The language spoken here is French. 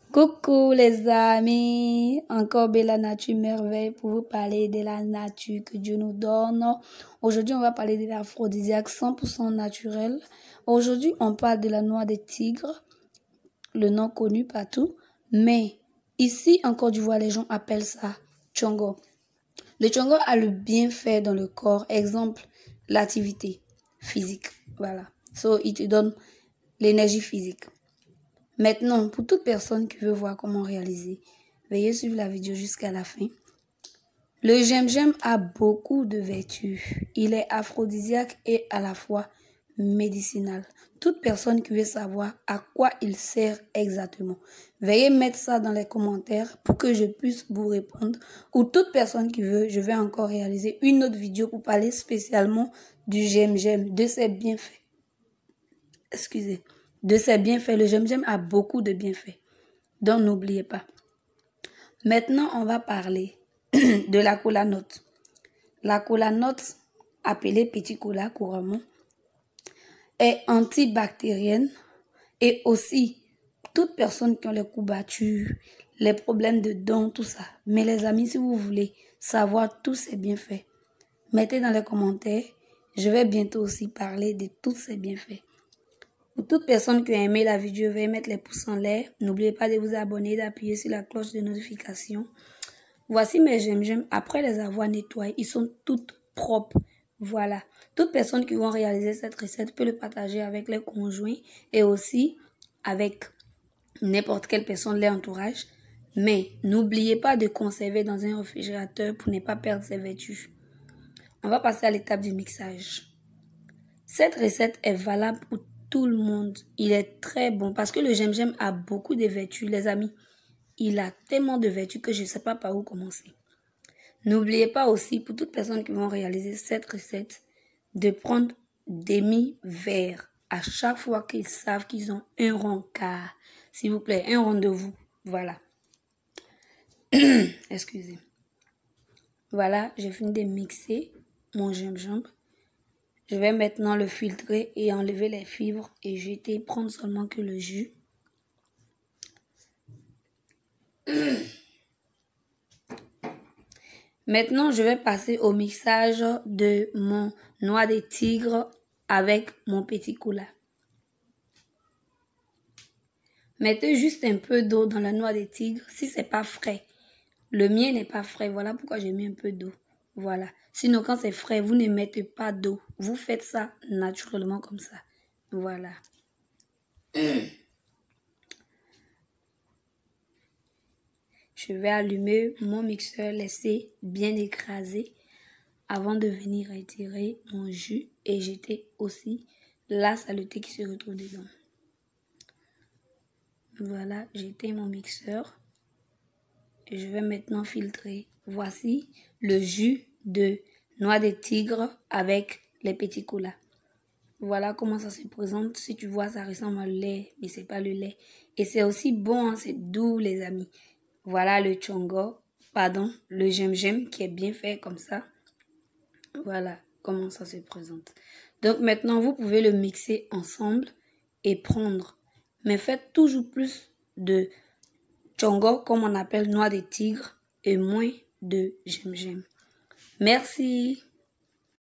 Coucou les amis, encore Bella Nature Merveille pour vous parler de la nature que Dieu nous donne. Aujourd'hui, on va parler de l'aphrodisiaque 100% naturel. Aujourd'hui, on parle de la noix de tigre, le nom connu partout. Mais ici, en Côte d'Ivoire, les gens appellent ça tchongo. Le tchongo a le bienfait dans le corps, exemple, l'activité physique. Voilà. Il te donne l'énergie physique. Maintenant, pour toute personne qui veut voir comment réaliser, veuillez suivre la vidéo jusqu'à la fin. Le gingembre a beaucoup de vertus. Il est aphrodisiaque et à la fois médicinal. Toute personne qui veut savoir à quoi il sert exactement, veuillez mettre ça dans les commentaires pour que je puisse vous répondre. Ou toute personne qui veut, je vais encore réaliser une autre vidéo pour parler spécialement du gingembre, de ses bienfaits. Excusez. De ses bienfaits, le gingembre a beaucoup de bienfaits. Donc, n'oubliez pas. Maintenant, on va parler de la kola note. La kola note, appelée petit cola couramment, est antibactérienne et aussi toute personne qui a les courbatures, les problèmes de dents, tout ça. Mais les amis, si vous voulez savoir tous ces bienfaits, mettez dans les commentaires. Je vais bientôt aussi parler de tous ces bienfaits. Pour toute personne qui a aimé la vidéo, veuillez mettre les pouces en l'air. N'oubliez pas de vous abonner, d'appuyer sur la cloche de notification. Voici mes gingembre. Après les avoir nettoyés, ils sont toutes propres. Voilà. Toute personne qui va réaliser cette recette peut le partager avec les conjoints et aussi avec n'importe quelle personne de l'entourage. Mais n'oubliez pas de conserver dans un réfrigérateur pour ne pas perdre ses vertus. On va passer à l'étape du mixage. Cette recette est valable pour tout le monde. Il est très bon parce que le gingembre a beaucoup de vertus, les amis. Il a tellement de vertus que je ne sais pas par où commencer. N'oubliez pas aussi, pour toutes personnes qui vont réaliser cette recette, de prendre demi-verre à chaque fois qu'ils savent qu'ils ont un rencard. S'il vous plaît, un rendez-vous. Voilà. Excusez. Voilà, j'ai fini de mixer mon gingembre. Je vais maintenant le filtrer et enlever les fibres et jeter, prendre seulement que le jus. Maintenant, je vais passer au mixage de mon noix de tigre avec mon petit cola. Mettez juste un peu d'eau dans la noix de tigre si c'est pas frais. Le mien n'est pas frais, voilà pourquoi j'ai mis un peu d'eau. Voilà. Sinon, quand c'est frais, vous ne mettez pas d'eau. Vous faites ça naturellement comme ça. Voilà. Je vais allumer mon mixeur, laisser bien écraser avant de venir retirer mon jus et jeter aussi la saleté qui se retrouve dedans. Voilà, j'éteins mon mixeur. Et je vais maintenant filtrer. Voici le jus de noix de tigre avec les petits colas. Voilà comment ça se présente. Si tu vois, ça ressemble à lait, mais c'est pas le lait. Et c'est aussi bon, hein, c'est doux les amis. Voilà le tchongo, pardon, le gingembre qui est bien fait comme ça. Voilà comment ça se présente. Donc maintenant, vous pouvez le mixer ensemble et prendre. Mais faites toujours plus de tchongo, comme on appelle noix de tigre, et moins de gingembre. Merci.